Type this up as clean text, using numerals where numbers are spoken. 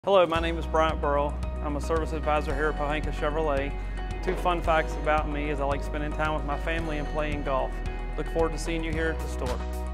Hello, my name is Bryant Burrill. I'm a service advisor here at Pohanka Chevrolet. Two fun facts about me is I like spending time with my family and playing golf. Look forward to seeing you here at the store.